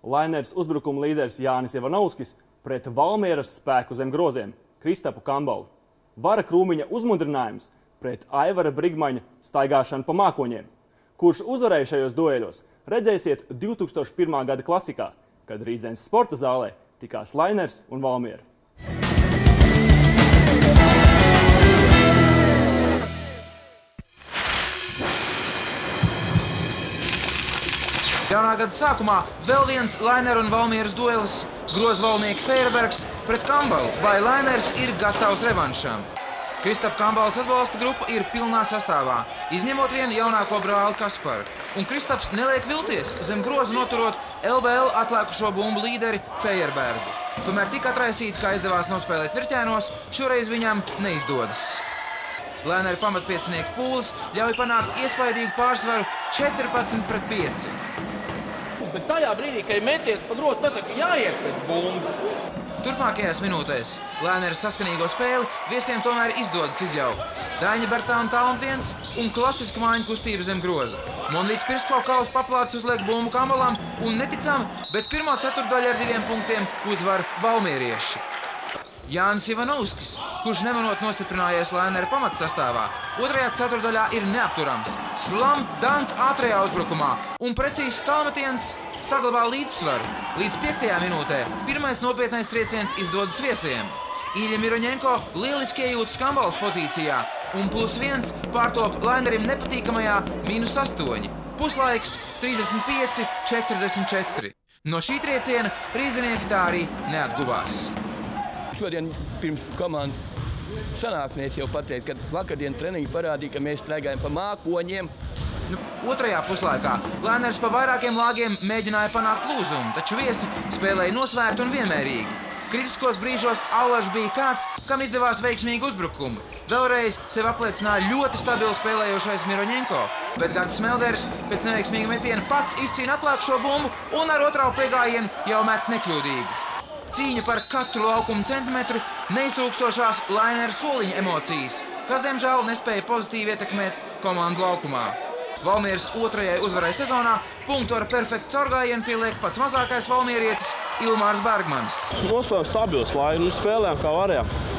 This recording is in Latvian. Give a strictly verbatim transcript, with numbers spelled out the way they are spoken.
Lainers uzbrukuma līderis Jānis Ivanovskis pret Valmieras spēku zem groziem Kristapu Kambalu. Vara Krūmiņa uzmundrinājums pret Aivara Brigmaņa staigāšanu pa mākoņiem. Kurš uzvarēja šajos dueļos, redzēsiet divi tūkstoši pirmā gada klasikā, kad Rīdzenes sporta zālē tikās Lainers un Valmiera. Jaunā gada sākumā vēl viens Laineru un Valmieras duelis – grozvalnieki Feierbergs pret Kambalu, vai Lainers ir gatavs revanšām. Kristapa Kambalas atbalsta grupa ir pilnā sastāvā, izņemot vienu jaunāko brāli Kasparu. Un Kristaps neliek vilties, zem groza noturot L B L atlēkušo bumbu līderi Feierbergu. Tomēr tik atraisīt, kā izdevās nospēlēt virķēnos, šoreiz viņam neizdodas. Laineru pamatpiecinieku pūles ļauj panākt iespaidīgu pārsvaru četrpadsmit pret pieci. Bet tajā brīdī, kad ir metiens pa grozu, tad jāiet pēc bumbas. Turpmākajās minūtēs Laineras saskanīgo spēli viesiem tomēr izdodas izjaukt. Daiņa Bertāna Talmtiens un klasiska mājiņu kustība zem groza. Monvīts Pirsko kauls paplācis uzliek bumbu Kambalam un neticam, bet pirmo ceturtdaļu ar diviem punktiem uzvar valmierieši. Jānis Ivanovskis, kurš nemanot nostiprinājies Lainera pamatsastāvā, otrajā ceturtdaļā ir neapturams. Slam dunk ātrajā uzbrukumā un precīzs tālmetiens saglabā līdzsvaru. Līdz piektajā minūtē pirmais nopietnais trieciens izdodas viesiem. Īļa Miroņenko lieliski iejūtas Kambalas pozīcijā un plus viens pārtop Lainerim nepatīkamajā mīnus astoņi. Puslaiks trīsdesmit pieci četrdesmit četri. No šī trieciena rīdzinieki tā arī neatguvās. Šodien pirms komandu sanāksmēs jau pateicu, ka vakardien treniņi parādīja, ka mēs staigājam pa mākoņiem. Nu, otrajā puslaikā Lainers pa vairākiem lāgiem mēģināja panākt lūzumu, taču viesi spēlēja nosvērti un vienmērīgi. Kritiskos brīžos allaž bija kāds, kam izdevās veiksmīgi uzbrukumi. Vēlreiz sev apliecināja ļoti stabili spēlējošais Miroņenko, bet Gatis Smelderis pēc neveiksmīga metiena pats izcīna atlēkušo bumbu un ar otrā piegājienu jau met nekļūdīgi. Cīņa par katru laukumu centimetru neiztrūkstošās Lainera soliņa emocijas, kas, diemžēl, nespēja pozitīvi ietekmēt komandu laukumā. Valmieras otrajai uzvarai sezonā punktu ar perfektu caurgājienu pieliek pats mazākais valmierietis Ilmārs Bergmanis. Nospēlējām stabilu slaidu, spēlējām kā varējām.